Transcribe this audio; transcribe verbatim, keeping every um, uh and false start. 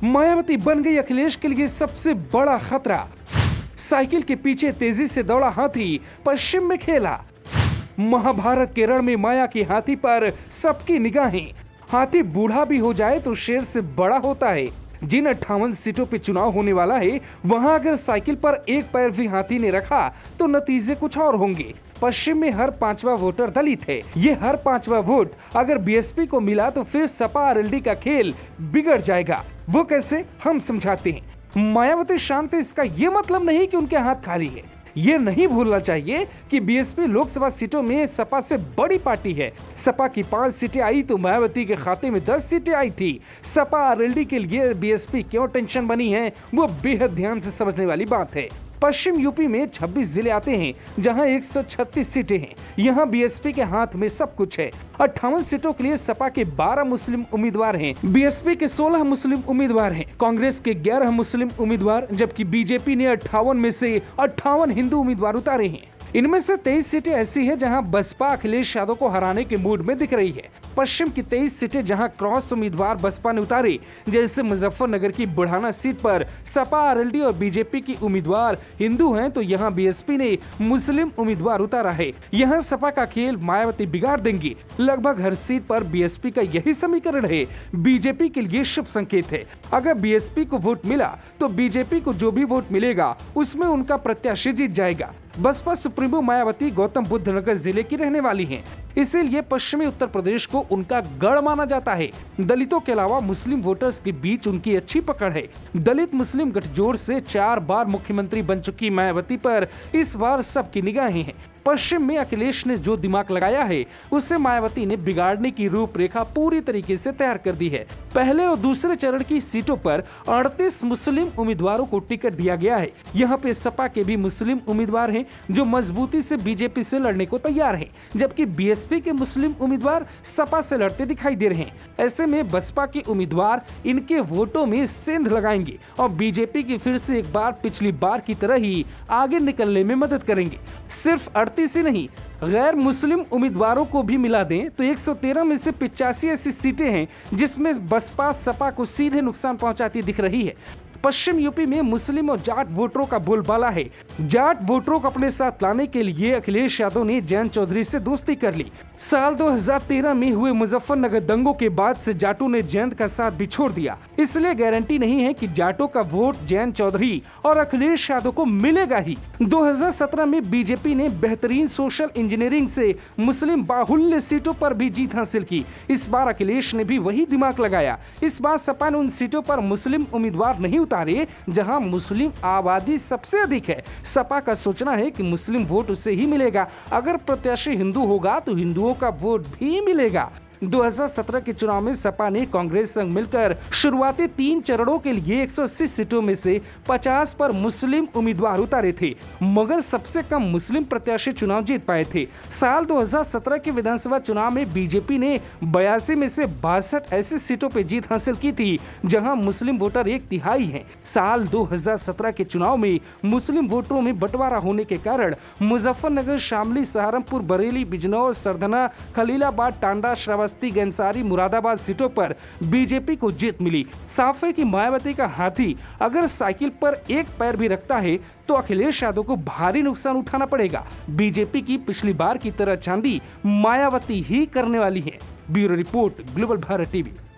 मायावती बन गई अखिलेश के लिए सबसे बड़ा खतरा। साइकिल के पीछे तेजी से दौड़ा हाथी पश्चिम में खेला। महाभारत के रण में माया की हाथी पर सबकी निगाहें। हाथी बूढ़ा भी हो जाए तो शेर से बड़ा होता है। जिन अट्ठावन सीटों पे चुनाव होने वाला है, वहां अगर साइकिल पर एक पैर भी हाथी ने रखा तो नतीजे कुछ और होंगे। पश्चिम में हर पांचवा वोटर दलित है। ये हर पांचवा वोट अगर बीएसपी को मिला तो फिर सपा आरएलडी का खेल बिगड़ जाएगा। वो कैसे, हम समझाते हैं। मायावती शांत है, इसका ये मतलब नहीं कि उनके हाथ खाली है। ये नहीं भूलना चाहिए कि बीएसपी लोकसभा सीटों में सपा से बड़ी पार्टी है। सपा की पांच सीटें आई तो मायावती के खाते में दस सीटें आई थी। सपा आरएलडी के लिए बीएसपी क्यों टेंशन बनी है, वो बेहद ध्यान से समझने वाली बात है। पश्चिम यूपी में छब्बीस जिले आते हैं, जहां एक सौ छत्तीस सीटें हैं। यहां बीएसपी के हाथ में सब कुछ है। अट्ठावन सीटों के लिए सपा के बारह मुस्लिम उम्मीदवार हैं, बीएसपी के सोलह मुस्लिम उम्मीदवार हैं, कांग्रेस के ग्यारह मुस्लिम उम्मीदवार, जबकि बीजेपी ने अट्ठावन में से अट्ठावन हिंदू उम्मीदवार उतारे हैं। इनमें से तेईस सीटें ऐसी है जहां बसपा अखिलेश यादव को हराने के मूड में दिख रही है। पश्चिम की तेईस सीटें जहां क्रॉस उम्मीदवार बसपा ने उतारे, जैसे मुजफ्फरनगर की बुढ़ाना सीट पर सपा आरएलडी और बीजेपी की उम्मीदवार हिंदू हैं, तो यहां बीएसपी ने मुस्लिम उम्मीदवार उतारा है। यहां सपा का खेल मायावती बिगाड़ देंगी। लगभग हर सीट पर बीएसपी का यही समीकरण है। बीजेपी के लिए शुभ संकेत है। अगर बीएसपी को वोट मिला तो बीजेपी को जो भी वोट मिलेगा उसमें उनका प्रत्याशी जीत जाएगा। बसपा सुप्रीमो मायावती गौतम बुद्ध नगर जिले की रहने वाली हैं, इसीलिए पश्चिमी उत्तर प्रदेश को उनका गढ़ माना जाता है। दलितों के अलावा मुस्लिम वोटर्स के बीच उनकी अच्छी पकड़ है। दलित मुस्लिम गठजोड़ से चार बार मुख्यमंत्री बन चुकी मायावती पर इस बार सबकी निगाहें हैं। पश्चिम में अखिलेश ने जो दिमाग लगाया है, उससे मायावती ने बिगाड़ने की रूपरेखा पूरी तरीके से तैयार कर दी है। पहले और दूसरे चरण की सीटों पर अड़तीस मुस्लिम उम्मीदवारों को टिकट दिया गया है। यहाँ पे सपा के भी मुस्लिम उम्मीदवार हैं, जो मजबूती से बीजेपी से लड़ने को तैयार हैं, जबकि बीएसपी के मुस्लिम उम्मीदवार सपा से लड़ते दिखाई दे रहे हैं। ऐसे में बसपा के उम्मीदवार इनके वोटों में सेंध लगाएंगे और बीजेपी की फिर से एक बार पिछली बार की तरह ही आगे निकलने में मदद करेंगे। सिर्फ अड़तीस ही नहीं, गैर मुस्लिम उम्मीदवारों को भी मिला दें तो एक सौ तेरह में से पिचासी ऐसी सीटें हैं जिसमें बसपा सपा को सीधे नुकसान पहुंचाती दिख रही है। पश्चिम यूपी में मुस्लिम और जाट वोटरों का बोलबाला है। जाट वोटरों को अपने साथ लाने के लिए अखिलेश यादव ने जयंत चौधरी से दोस्ती कर ली। साल दो हज़ार तेरह में हुए मुजफ्फरनगर दंगों के बाद से जाटों ने जयंत का साथ भी छोड़ दिया, इसलिए गारंटी नहीं है कि जाटों का वोट जयंत चौधरी और अखिलेश यादव को मिलेगा ही। दो हज़ार सत्रह में बीजेपी ने बेहतरीन सोशल इंजीनियरिंग से मुस्लिम बाहुल्य सीटों पर भी जीत हासिल की। इस बार अखिलेश ने भी वही दिमाग लगाया। इस बार सपा ने उन सीटों पर मुस्लिम उम्मीदवार नहीं उतारे जहां मुस्लिम आबादी सबसे अधिक है। सपा का सोचना है कि मुस्लिम वोट उसे ही मिलेगा। अगर प्रत्याशी हिंदू होगा तो हिंदुओं का वोट भी मिलेगा। दो हज़ार सत्रह के चुनाव में सपा ने कांग्रेस संग मिलकर शुरुआती तीन चरणों के लिए एक सौ अस्सी सीटों में से पचास पर मुस्लिम उम्मीदवार उतारे थे, मगर सबसे कम मुस्लिम प्रत्याशी चुनाव जीत पाए थे। साल दो हज़ार सत्रह के विधानसभा चुनाव में बीजेपी ने बयासी में से बासठ ऐसी सीटों पर जीत हासिल की थी जहां मुस्लिम वोटर एक तिहाई हैं। साल दो हज़ार सत्रह के चुनाव में मुस्लिम वोटरों में बंटवारा होने के कारण मुजफ्फरनगर, शामली, सहारनपुर, बरेली, बिजनौर, सरधना, खलीलाबाद, टांडा, श्रावस्ती, गंसारी, मुरादाबाद सीटों पर बीजेपी को जीत मिली। साफ है कि मायावती का हाथी अगर साइकिल पर एक पैर भी रखता है तो अखिलेश यादव को भारी नुकसान उठाना पड़ेगा। बीजेपी की पिछली बार की तरह चांदी मायावती ही करने वाली है। Bureau report, global Bharat TV.